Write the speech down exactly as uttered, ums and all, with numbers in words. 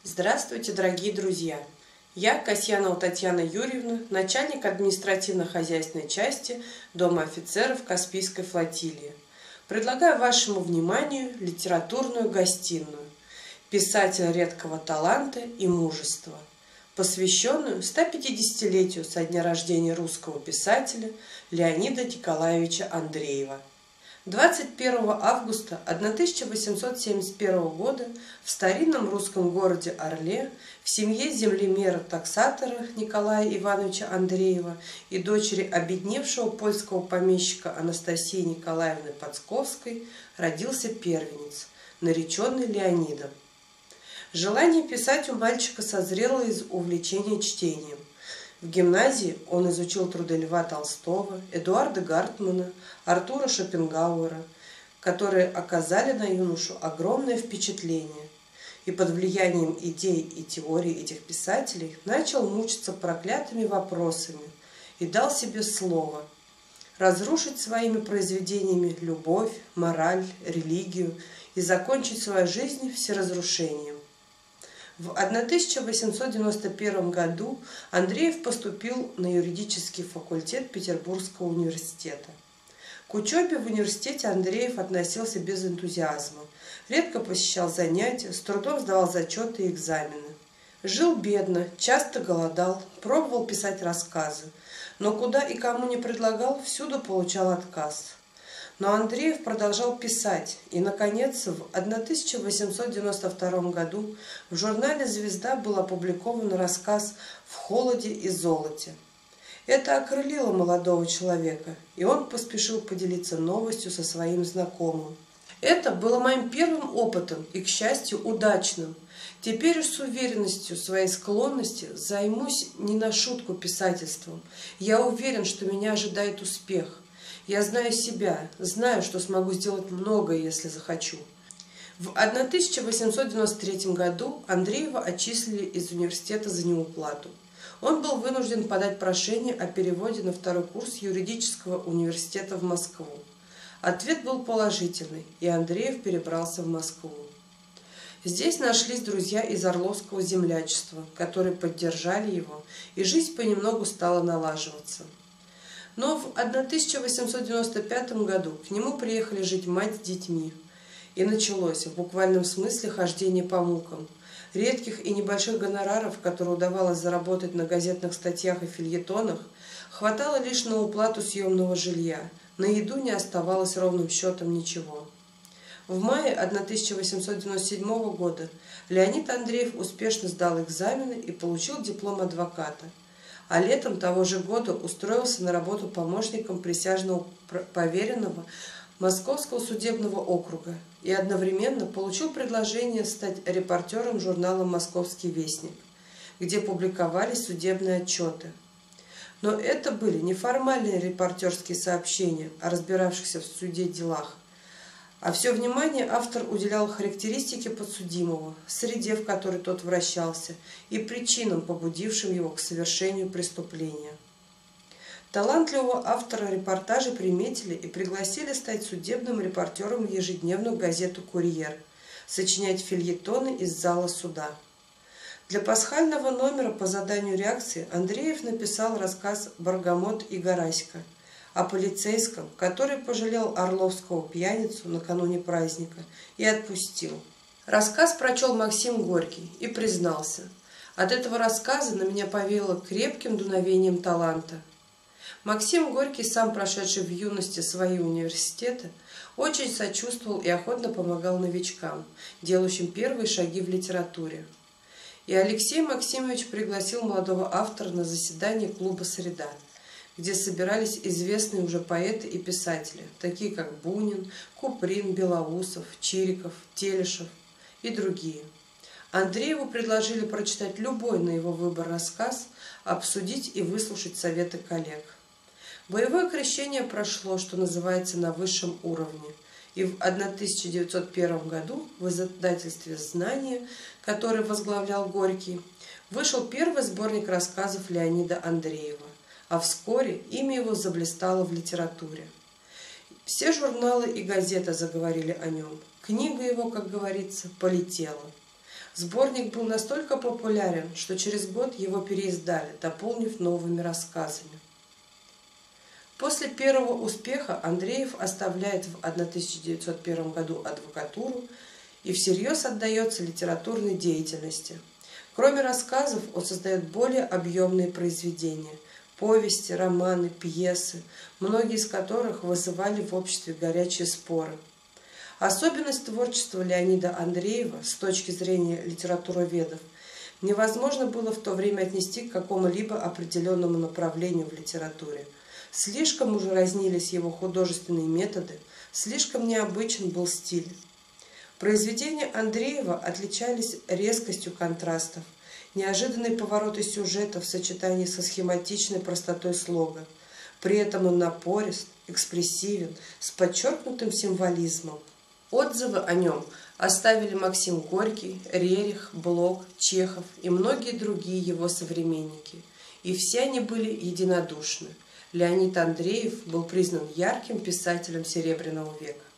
Здравствуйте, дорогие друзья! Я, Касьянова Татьяна Юрьевна, начальник административно-хозяйственной части Дома офицеров Каспийской флотилии. Предлагаю вашему вниманию литературную гостиную «Писатель редкого таланта и мужества», посвященную стопятидесятилетию со дня рождения русского писателя Леонида Николаевича Андреева. двадцать первого августа тысяча восемьсот семьдесят первого года в старинном русском городе Орле в семье землемера-таксатора Николая Ивановича Андреева и дочери обедневшего польского помещика Анастасии Николаевны Подсковской родился первенец, нареченный Леонидом. Желание писать у мальчика созрело из увлечения чтением. В гимназии он изучил труды Льва Толстого, Эдуарда Гартмана, Артура Шопенгауэра, которые оказали на юношу огромное впечатление, и под влиянием идей и теорий этих писателей начал мучиться проклятыми вопросами и дал себе слово разрушить своими произведениями любовь, мораль, религию и закончить свою жизнь всеразрушением. В тысяча восемьсот девяносто первом году Андреев поступил на юридический факультет Петербургского университета. К учебе в университете Андреев относился без энтузиазма, редко посещал занятия, с трудом сдавал зачеты и экзамены. Жил бедно, часто голодал, пробовал писать рассказы, но куда и кому не предлагал, всюду получал отказ. Но Андреев продолжал писать, и, наконец, в тысяча восемьсот девяносто втором году в журнале «Звезда» был опубликован рассказ «В холоде и золоте». Это окрылило молодого человека, и он поспешил поделиться новостью со своим знакомым. Это было моим первым опытом и, к счастью, удачным. Теперь уж с уверенностью своей склонности займусь не на шутку писательством. Я уверен, что меня ожидает успех. Я знаю себя, знаю, что смогу сделать многое, если захочу. В тысяча восемьсот девяносто третьем году Андреева отчислили из университета за неуплату. Он был вынужден подать прошение о переводе на второй курс юридического университета в Москву. Ответ был положительный, и Андреев перебрался в Москву. Здесь нашлись друзья из Орловского землячества, которые поддержали его, и жизнь понемногу стала налаживаться. Но в тысяча восемьсот девяносто пятом году к нему приехали жить мать с детьми, и началось в буквальном смысле хождение по мукам. Редких и небольших гонораров, которые удавалось заработать на газетных статьях и фельетонах, хватало лишь на уплату съемного жилья, на еду не оставалось ровным счетом ничего. В мае тысяча восемьсот девяносто седьмого года Леонид Андреев успешно сдал экзамены и получил диплом адвоката, а летом того же года устроился на работу помощником присяжного поверенного Московского судебного округа и одновременно получил предложение стать репортером журнала «Московский вестник», где публиковались судебные отчеты. Но это были не формальные репортерские сообщения о разбиравшихся в суде делах, а все внимание автор уделял характеристике подсудимого, среде, в которой тот вращался, и причинам, побудившим его к совершению преступления. Талантливого автора репортажей приметили и пригласили стать судебным репортером в ежедневную газету «Курьер», сочинять фельетоны из зала суда. Для пасхального номера по заданию реакции Андреев написал рассказ «Баргамот и Гараська» о полицейском, который пожалел орловского пьяницу накануне праздника и отпустил. Рассказ прочел Максим Горький и признался: «От этого рассказа на меня повеяло крепким дуновением таланта». Максим Горький, сам прошедший в юности свои университеты, очень сочувствовал и охотно помогал новичкам, делающим первые шаги в литературе. И Алексей Максимович пригласил молодого автора на заседание клуба «Среда», где собирались известные уже поэты и писатели, такие как Бунин, Куприн, Белоусов, Чириков, Телешев и другие. Андрееву предложили прочитать любой на его выбор рассказ, обсудить и выслушать советы коллег. Боевое крещение прошло, что называется, на высшем уровне, и в тысяча девятьсот первом году в издательстве «Знание», который возглавлял Горький, вышел первый сборник рассказов Леонида Андреева, а вскоре имя его заблистало в литературе. Все журналы и газеты заговорили о нем. Книга его, как говорится, полетела. Сборник был настолько популярен, что через год его переиздали, дополнив новыми рассказами. После первого успеха Андреев оставляет в тысяча девятьсот первом году адвокатуру и всерьез отдается литературной деятельности. Кроме рассказов, он создает более объемные произведения – повести, романы, пьесы, многие из которых вызывали в обществе горячие споры. Особенность творчества Леонида Андреева с точки зрения литературоведов невозможно было в то время отнести к какому-либо определенному направлению в литературе. Слишком уже разнились его художественные методы, слишком необычен был стиль. Произведения Андреева отличались резкостью контрастов, неожиданные повороты сюжета в сочетании со схематичной простотой слога. При этом он напорист, экспрессивен, с подчеркнутым символизмом. Отзывы о нем оставили Максим Горький, Рерих, Блок, Чехов и многие другие его современники. И все они были единодушны. Леонид Андреев был признан ярким писателем Серебряного века.